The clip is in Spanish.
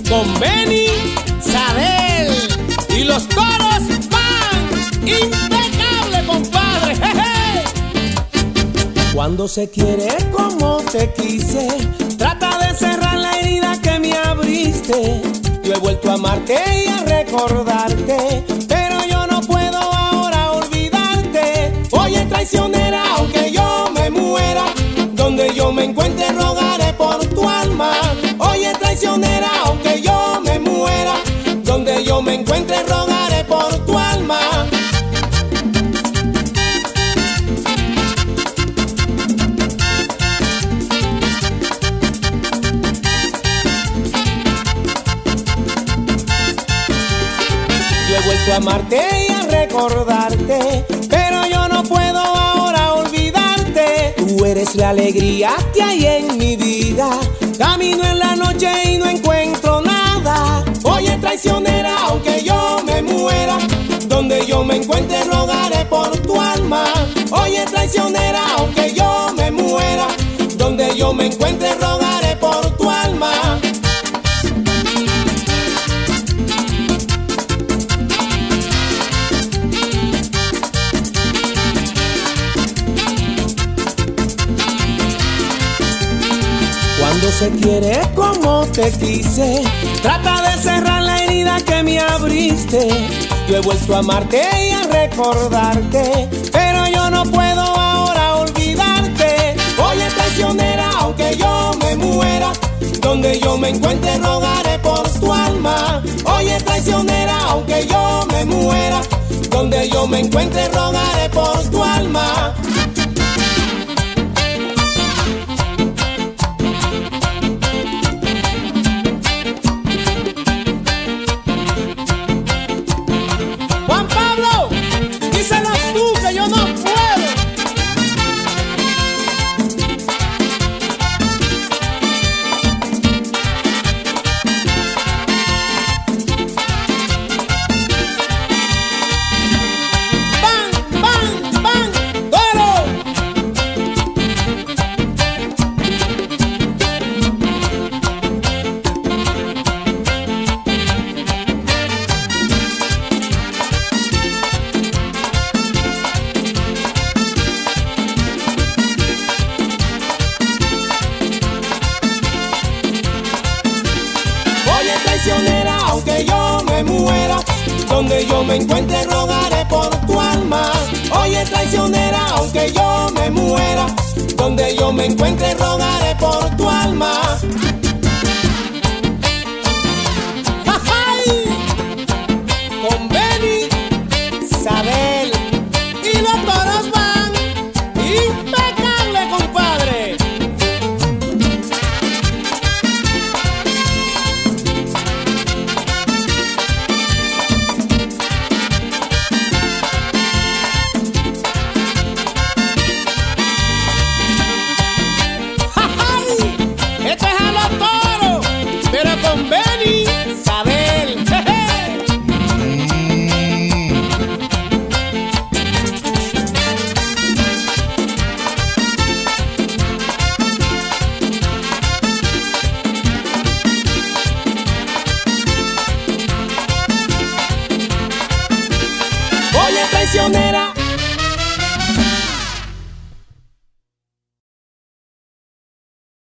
con Benny Sadel y los toros van impecable, compadre. Jeje. Cuando se quiere como te quise, trata de cerrar la herida que me abriste. Yo he vuelto a amarte y a recordarte, pero yo no puedo ahora olvidarte. Oye, traicionera, aunque yo me muera, donde yo me encuentre rogaré por tu alma. Oye, traicionera, aunque yo me muera, donde yo me encuentre rogaré por tu alma. Yo he vuelto a amarte y a recordarte, pero yo no puedo ahora olvidarte. Tú eres la alegría que hay en mi vida. Camino en la noche y no encuentro nada. Oye, traicionera, aunque yo me muera, donde yo me encuentre rogaré por tu alma. Oye, traicionera, aunque yo me muera, donde yo me encuentre rogaré por tu alma. Cuando se quiere como te quise, trata de cerrar la herida que me abriste. Yo he vuelto a amarte y a recordarte, pero yo no puedo ahora olvidarte. Oye, traicionera, aunque yo me muera, donde yo me encuentre rogaré por tu alma. Oye, traicionera, aunque yo me muera, donde yo me encuentre rogaré por tu alma. Traicionera, aunque yo me muera, donde yo me encuentre rogaré por tu alma. Oye, traicionera, aunque yo me muera, donde yo me encuentre rogaré por tu alma. ¡Ay! Con Benny Sadel y los toros van impecable, compadre. Con Benny Sadel. Oye, traicionera,